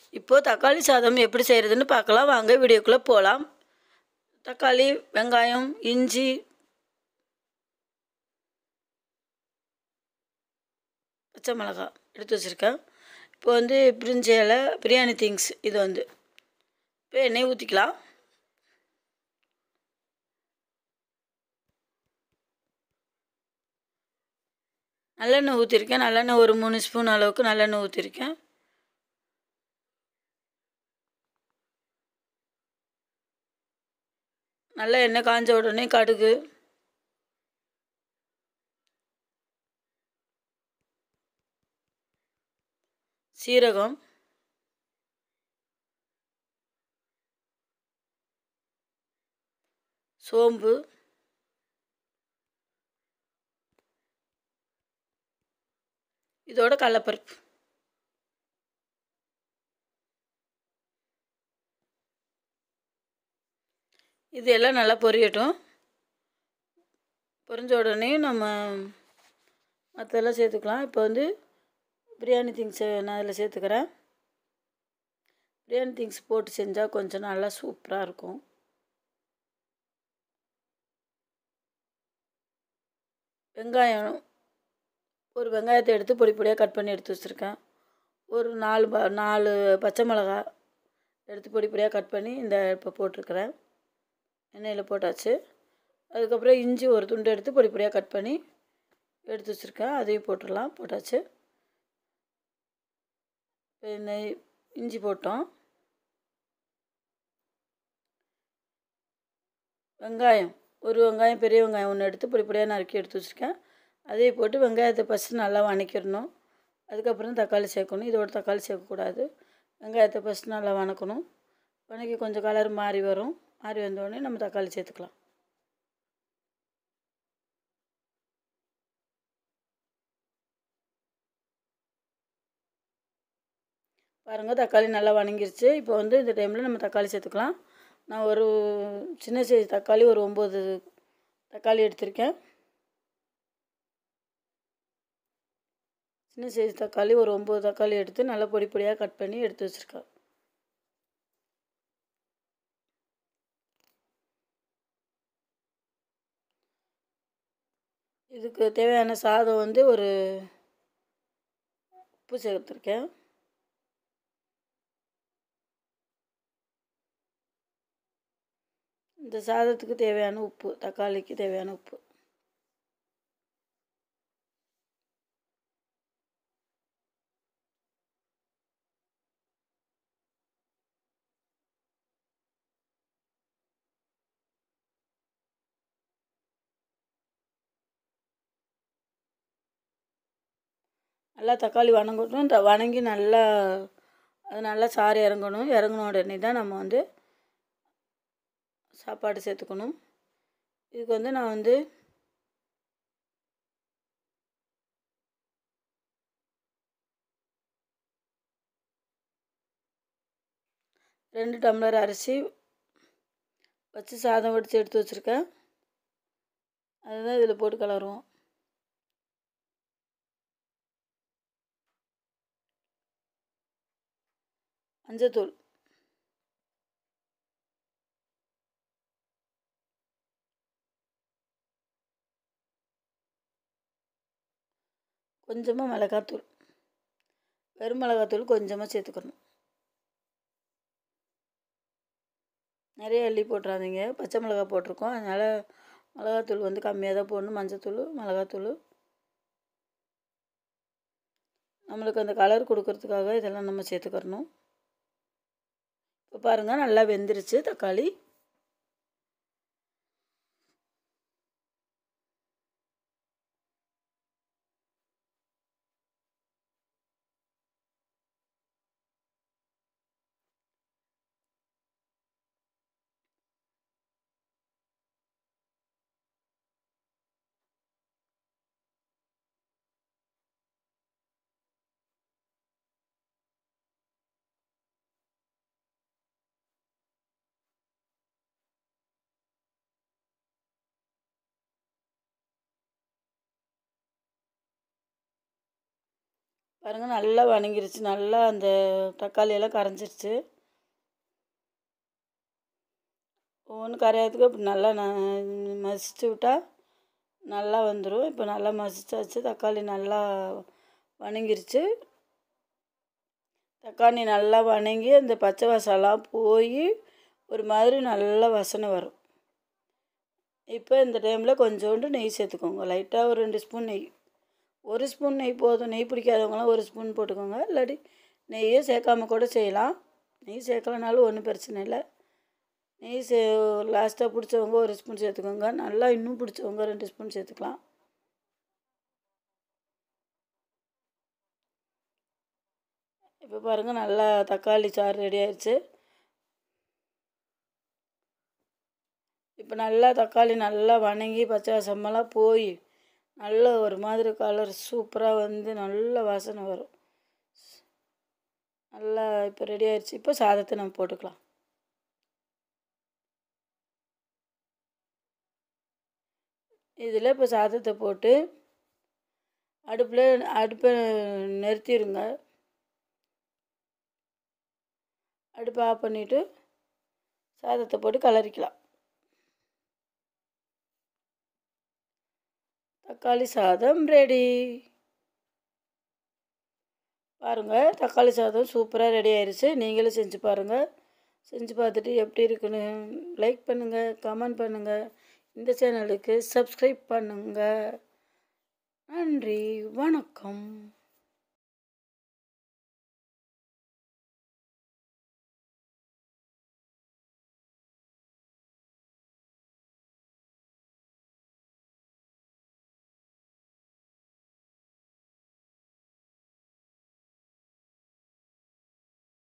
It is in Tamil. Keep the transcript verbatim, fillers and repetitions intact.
இப்போது தக்காளி சாதம் எப்படி செய்கிறதுன்னு பார்க்கலாம் வாங்க வீடியோக்குள்ளே போகலாம். தக்காளி, வெங்காயம், இஞ்சி, பச்சை மிளகாய் எடுத்து வச்சுருக்கேன். இப்போ வந்து பிரிஞ்சி இலை, பிரியாணி திங்ஸ் இது வந்து இப்போ எண்ணெய் ஊற்றிக்கலாம். நல்லெண்ணெய் ஊற்றிருக்கேன். நல்லெண்ணெய் ஒரு மூணு ஸ்பூன் அளவுக்கு நல்லெண்ணெய் ஊற்றிருக்கேன். நல்லா எண்ணெய் காஞ்ச உடனே கடுகு, சீரகம், சோம்பு, இதோட கடலைப்பருப்பு, இது எல்லாம் நல்லா பொரியட்டும். பொரிஞ்ச உடனே நம்ம மற்றெல்லாம் சேர்த்துக்கலாம். இப்போ வந்து பிரியாணி திங்ஸை நான் அதில் சேர்த்துக்கிறேன். பிரியாணி திங்ஸ் போட்டு செஞ்சால் கொஞ்சம் நல்லா சூப்பராக இருக்கும். வெங்காயம், ஒரு வெங்காயத்தை எடுத்து பொடி பொடியாக கட் பண்ணி எடுத்து வச்சுருக்கேன். ஒரு நாலு ப நாலு பச்சை மிளகா எடுத்து பொடி பொடியாக கட் பண்ணி இந்த இப்போ போட்டிருக்கிறேன். எண்ணெயில் போட்டாச்சு. அதுக்கப்புறம் இஞ்சி ஒரு துண்டு எடுத்து பொடி பொடியாக கட் பண்ணி எடுத்து வச்சுருக்கேன். அதையும் போட்டுடலாம். போட்டாச்சு. இந்த இஞ்சி போட்டோம். வெங்காயம், ஒரு வெங்காயம், பெரிய வெங்காயம் ஒன்று எடுத்து பொடி பொடியாக நறுக்கி எடுத்து வச்சுருக்கேன். அதையும் போட்டு வெங்காயத்தை ஃபஸ்ட்டு நல்லா வணக்கிடணும். அதுக்கப்புறம் தக்காளி சேர்க்கணும். இதோட தக்காளி சேர்க்கக்கூடாது. வெங்காயத்தை ஃபஸ்ட்டு நல்லா வணக்கணும். வணக்கி கொஞ்சம் கலர் மாறி வரும். மாறி வந்தோடனே நம்ம தக்காளி சேர்த்துக்கலாம். பாருங்கள், தக்காளி நல்லா வணங்கிருச்சு. இப்போ வந்து இந்த டைமில் நம்ம தக்காளி சேர்த்துக்கலாம். நான் ஒரு சின்ன சைஸ் தக்காளி ஒரு ஒம்பது தக்காளி எடுத்திருக்கேன். சின்ன சைஸ் தக்காளி ஒரு ஒம்பது தக்காளி எடுத்து நல்லா பொடி பொடியாக கட் பண்ணி எடுத்து வச்சுருக்கேன். இதுக்கு தேவையான சாதம் வந்து ஒரு உப்பு சேர்த்துருக்கேன். இந்த சாதத்துக்கு தேவையான உப்பு, தக்காளிக்கு தேவையான உப்பு. நல்லா தக்காளி வணங்கட்டும். த வணங்கி நல்லா அது நல்லா சாறு இறங்கணும். இறங்கின உடனே தான் நம்ம வந்து சாப்பாடு சேர்த்துக்கணும். இதுக்கு வந்து நான் வந்து ரெண்டு டம்ளர் அரிசி வச்சு சாதம் வடித்து எடுத்து வச்சுருக்கேன். அதுதான் இதில் போட்டு கலருவோம். மஞ்சத்தூள், கொஞ்சமாக மிளகாத்தூள், வெறும் மிளகாத்தூள் கொஞ்சமாக சேர்த்துக்கணும். நிறைய அள்ளி போட்டுறாதீங்க. பச்சை மிளகா போட்டிருக்கோம், அதனால் மிளகாத்தூள் வந்து கம்மியாக தான் போடணும். மஞ்சத்தூள், மிளகாத்தூள் நம்மளுக்கு அந்த கலர் கொடுக்கறதுக்காக இதெல்லாம் நம்ம சேர்த்துக்கிறணும். இப்போ பாருங்கள், நல்லா வெந்துருச்சு தக்காளி. பாருங்கள் நல்லா வணங்கிருச்சு, நல்லா அந்த தக்காளியெல்லாம் கரைஞ்சிருச்சு. ஒவ்வொன்றும் கரையாதுக்கு அப்படி நல்லா நான் மசிச்சு விட்டால் நல்லா வந்துடும். இப்போ நல்லா மசிச்சாச்சு, தக்காளி நல்லா வணங்கிருச்சு. தக்காளி நல்லா வணங்கி அந்த பச்சை வாசம்லாம் போய் ஒரு மாதிரி நல்ல வாசனை வரும். இப்போ இந்த டைமில் கொஞ்சோண்டு நெய் சேர்த்துக்கோங்க. லைட்டாக ஒரு ரெண்டு ஸ்பூன் நெய், ஒரு ஸ்பூன் நெய் போதும். நெய் பிடிக்காதவங்களாம் ஒரு ஸ்பூன் போட்டுக்கோங்க, இல்லாட்டி நெய்யே சேர்க்காம கூட செய்யலாம். நெய் சேர்க்கலனாலும் ஒன்றும் பிரச்சனை இல்லை. நெய் சே லாஸ்ட்டாக பிடிச்சவங்க ஒரு ஸ்பூன் சேர்த்துக்கோங்க, நல்லா இன்னும் பிடிச்சவங்க ரெண்டு ஸ்பூன் சேர்த்துக்கலாம். இப்போ பாருங்கள் நல்லா தக்காளி சாறு ரெடி ஆயிடுச்சு. இப்போ நல்லா தக்காளி நல்லா வணங்கி பச்சை வாசமெல்லாம் போய் நல்ல ஒரு மாதிரி கலர் சூப்பராக வந்து நல்ல வாசனை வரும். நல்லா இப்போ ரெடி ஆயிடுச்சு. இப்போ சாதத்தை நம்ம போட்டுக்கலாம். இதில் இப்போ சாதத்தை போட்டு அடுப்பில் அடுப்பை நிறுத்திடுங்க. அடுப்பை ஆஃப் பண்ணிவிட்டு சாதத்தை போட்டு கலரிக்கலாம். தக்காளி சாதம் ரெடி. பாருங்கள் தக்காளி சாதம் சூப்பராக ரெடி ஆயிடுச்சு. நீங்களும் செஞ்சு பாருங்கள். செஞ்சு பார்த்துட்டு எப்படி இருக்குன்னு லைக் பண்ணுங்கள், கமெண்ட் பண்ணுங்கள். இந்த சேனலுக்கு சப்ஸ்கிரைப் பண்ணுங்கள். நன்றி, வணக்கம்.